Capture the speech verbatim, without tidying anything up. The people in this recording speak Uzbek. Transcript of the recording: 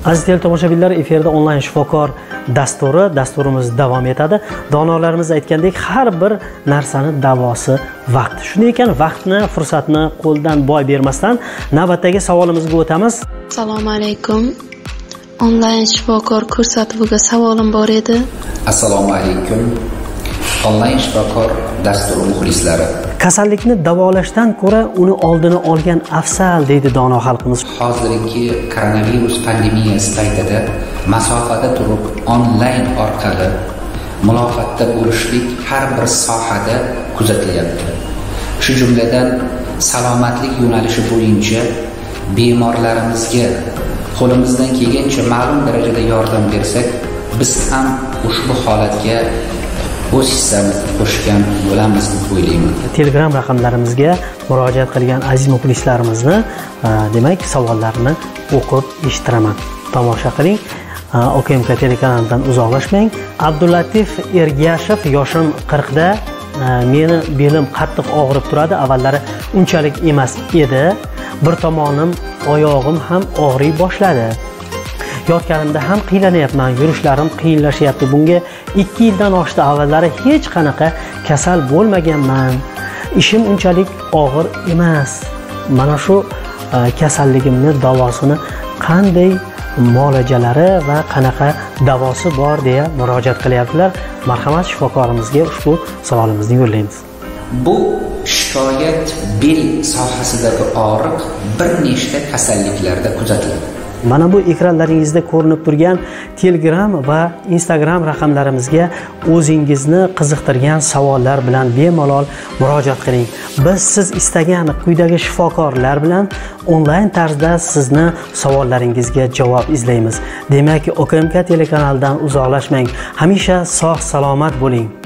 Aziz teletomoshabinlar, efirda onlayn shifokor dasturi, dasturimiz davom etadi. Donolarimiz aytgandek, har bir narsani davosi vaqt. Shunday ekan, vaqtni, fursatni qo'ldan boy bermasdan navbatdagi savolimizga o'tamiz. Assalomu alaykum. Onlayn shifokor ko'rsatuviga savolim bor edi. Assalomu alaykum. Onlayn shifokor dasturi muxlislari. Kasallikni davolashdan ko'ra uni oldini olgan afzal deydi dono xalqimiz. Hozirgi koronavirus pandemiyasi paytida masofada turib onlayn orqali muloqotda bo'lishlik har bir sohada kuzatilyapti. Shu jumladan salomatlik yo'nalishi bo'yicha bemorlarimizga qo'limizdan kelgancha ma'lum darajada yordam bersak, biz ham ushbu holatga o'z hissamizni qo'shgan bo'lamiz deb o'ylayman. Telegram raqamlarimizga murojaat qilgan aziz muxlislarimizni, demak, savollarini o'qib eshittiraman. Tomosha qiling. O K M K telekanalidan uzoqlashmang. Abdulatif Ergashev, yoshim qirqda, meni belim qattiq og'rib turadi. Avvallari unchalik emas edi. Bir tomonim oyog'im ham og'riy boshladi. Yotganimda ham qiynalanyapman, yurishlarim qiyinlashyapti. Bunga ikki yildan oshdi. Avvallari hech qanaqa kasal bo'lmaganman. Ishim unchalik og'ir emas. Mana shu kasalligimni davosini qanday muolajalari va qanaqa davosi bor deya murojaat qilyaptilar. Marhamat, shifokorimizga ushbu savolimizni yo'llaymiz. Bu shikoyat bel sohasidagi og'riq bir nechta kasalliklarda kuzatiladi. Mana bu ekranlaringizda ko'rinib turgan Telegram va Instagram raqamlarimizga o'zingizni qiziqtirgan savollar bilan bemalol murojaat qiling. Biz siz istagan quyidagi shifokorlar bilan onlayn tarzda sizni savollaringizga javob izlaymiz. Demak, O K M K telekanalidan uzoqlashmang. Hamisha sog' salomat bo'ling.